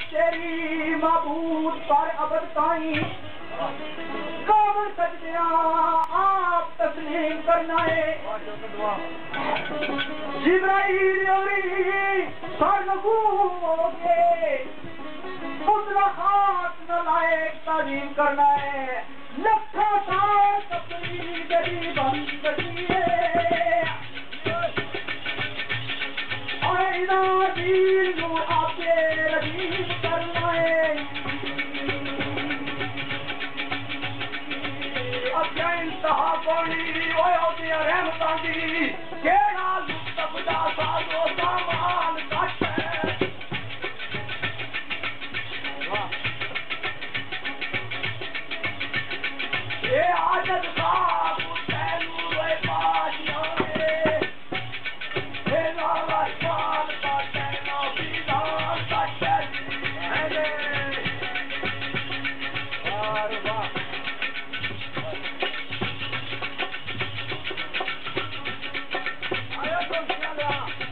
तेरी मबूद पर अबद ताई काबल सजदिया आप तस्लीम करना है जिब्राइल सरनगूओगे मुद्रा हाथ न लाए तालीम करना है लखा साल तकली गरी बंदी है आईना दिल नु आपे रजीब करना है अत्या इंतहा कोनी ओयो दिया रहमतां दी केड़ा लुत्फ दा साजो सामान कट ये आजत साहब तैनू रे बाजियां रे हे लाला साल का तैना बीदार का चली है रे वाह वाह आया तो चला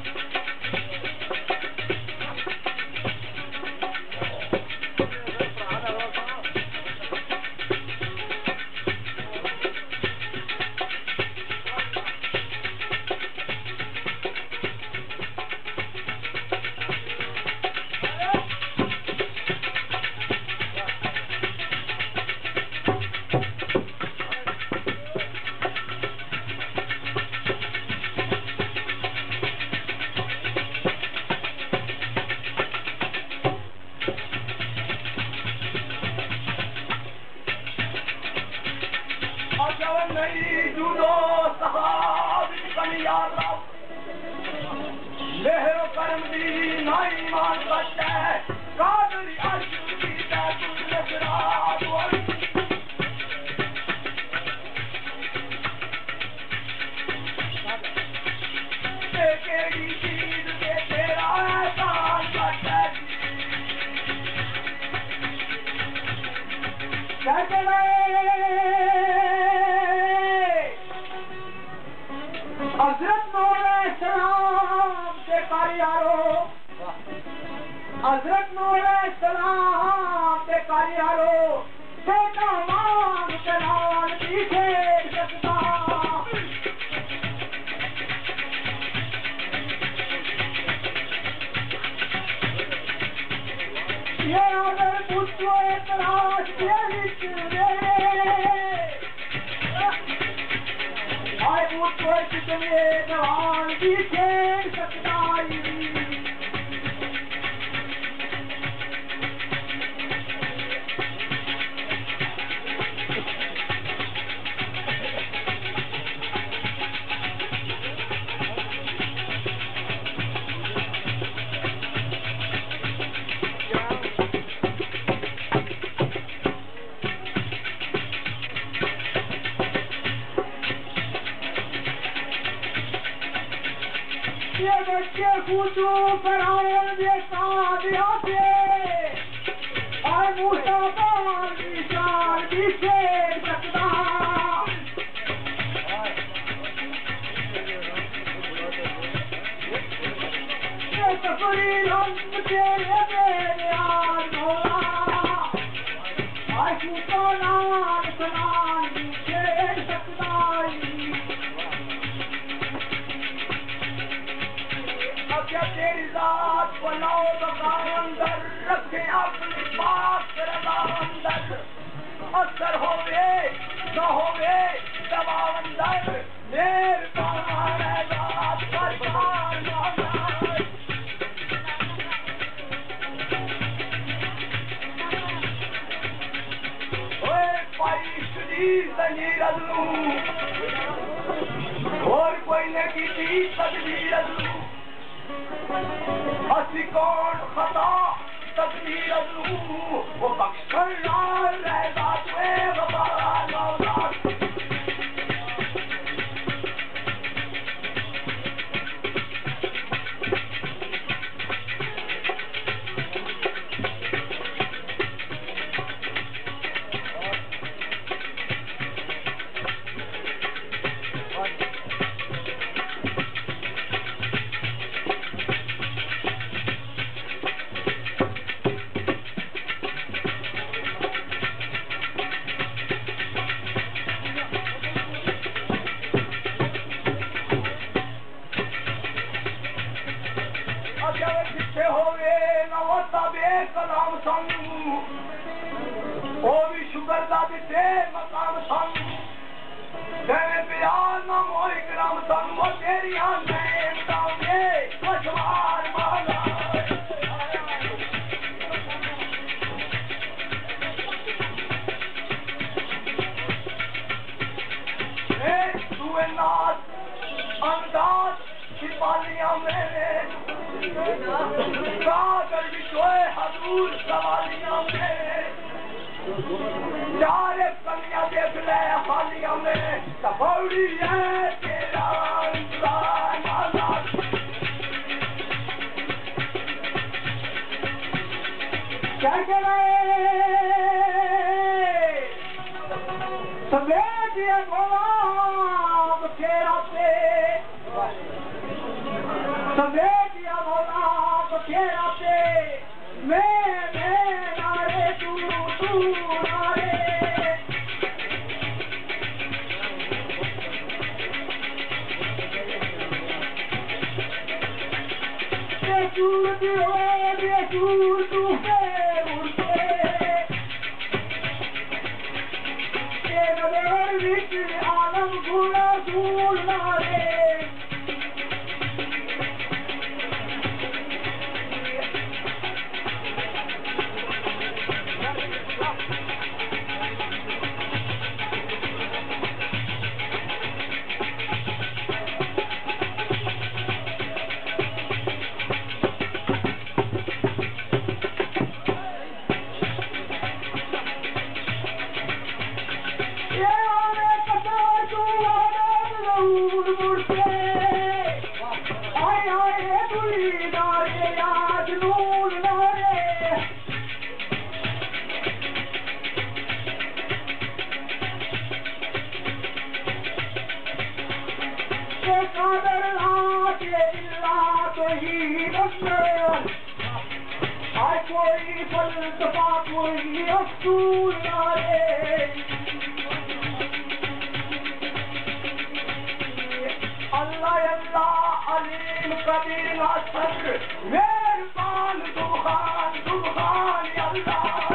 नहीं जुदो सहाब कनिया रब मेहर करम दी नाई मान बच्चा कादरी अर्ज की दा तुझ नजरा दुआई केड़ी चीज के तेरा एहसान बच्चा कहते हजरत नूर सलाम के कारियारो हजरत नूर सलाम के कारियारो बेटा मान चलान पीछे सकता ये अगर पूछो तलाश के रे I would try to create a long detailed supply. ये बच्चे कुछू कराओ ये सादिया से और मुस्तफा निशान दिखे सकता ये तकरीर हम तेरे मेरे यार भोला आज मुझको नाम सलाम दिखे सकता क्या तेरी जात बनाओ तो अंदर रखे अपनी बात अंदर असर होवे न होवे दबा अंदर मेरे तुम्हारे जात और कोई ने की थी तकदीर असी कौन खता तकदीर वो बख्शर लाल रहता तुए गवारा नौलाद दूर सवालियों में चार कलियां देख ले हालियों में तबौड़ी है तेरा इंतजार माला क्या कह रहे समेत ये गुलाम खेरा पे समेत ये गुलाम खेरा पे मैं नारे तू नारे बेचूर तू उड़ते विच आलम गुला दूर नारे कोई फलसफा कोई असूल अल्लाह अल्लाह अलीम कबीर नासर मेहरबान सुभान सुभान अल्लाह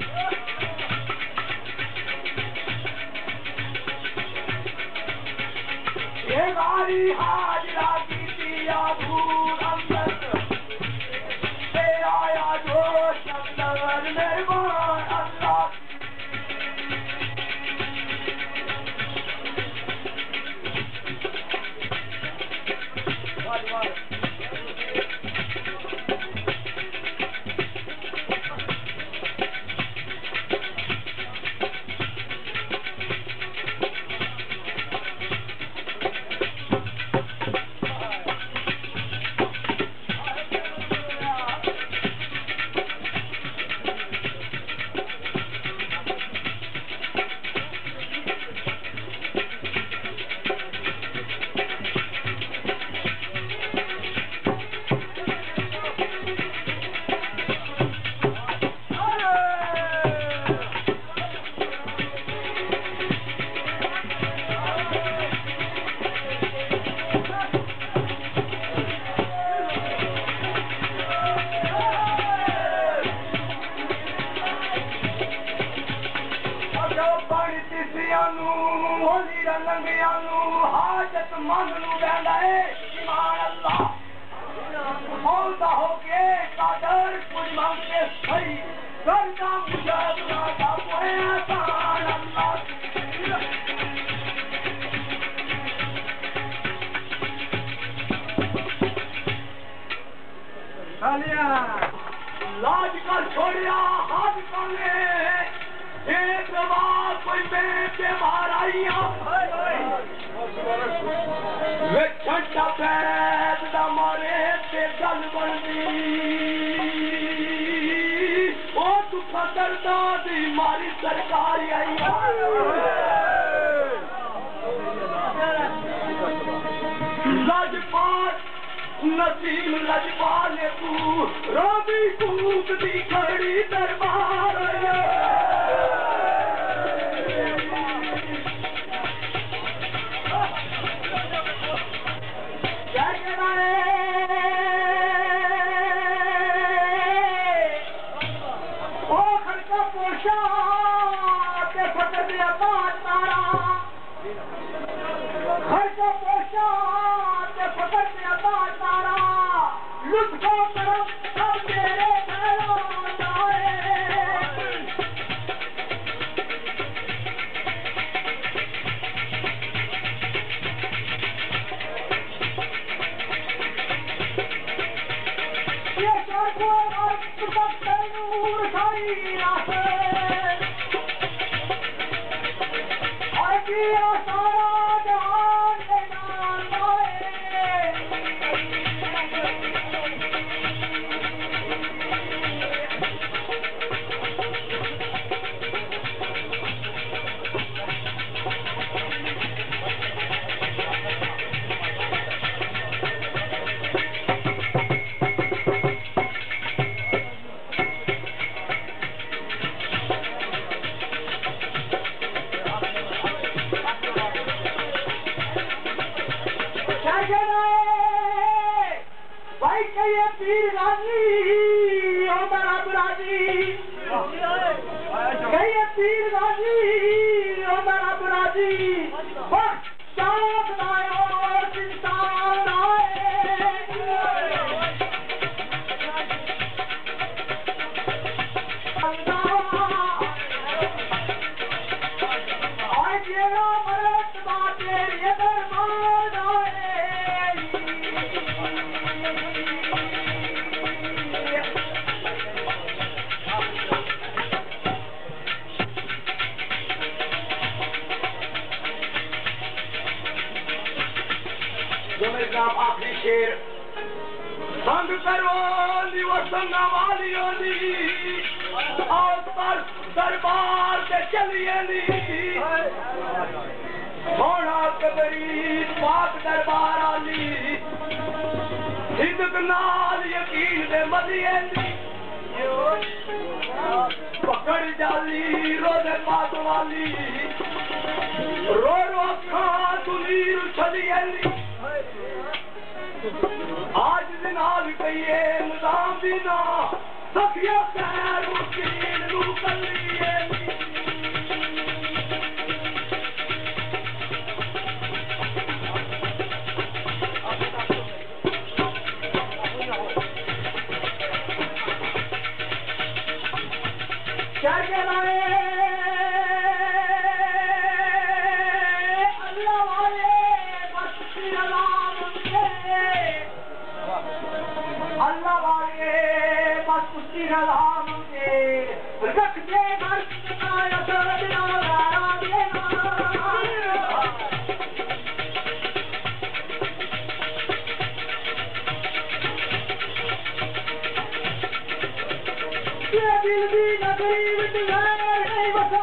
ये गारी हाजरा की दिया भूल अंदर से आया जो शब्दवर मेहरबान अल्लाह हाजत मंद ईमान अल्लाह मौला हो के कादर कुछ मांगे सही करना मुझे बुलाता कोई आसान अल्लाह लाज कर छोड़िया हाथ कर ले एक बार कोई बेटे माराइया वे छंटा पैद दा मारे ते गल बनदी ओ तू फदरदा दी मारी सरकार आई लजपाल नसीम लजपाल ने तू रोबी कूक दी खड़ी दरबार लुत्फो करो सब मेरे घरों जाए भाई कहिए पीर राजी ओ बड़ा बुराजी कहिए पीर राजी ओ बड़ा बुराजी चाँद लायो इंसान आए जेरा मरत बाटे ये दरबार आखिरी शेर संग करवाली वो संगा वाली होली और पर दरबार से चलिए नी थोड़ा कबरी पाक दरबार आली हिंदक नाल यकीन दे मदिए नी पकड़ जाली रोज़े पाक वाली रो रो अखा दुनीर चलिए नी आज दिनाल कहिए निजाम दीना सफिया खैर मुस्किन रू कलिए क्या कहलाए अल्लाह वाले बस अल्लाह वाले बस उसकी रजा मुझे रख दे घर दिल भी नगरी नहीं बता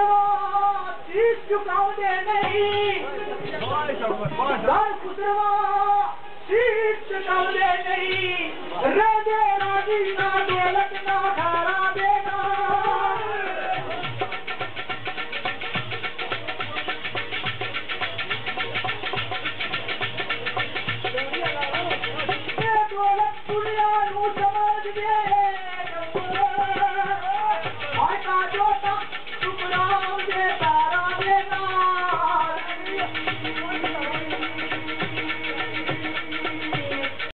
चुकाओ दे नहीं खुसरवा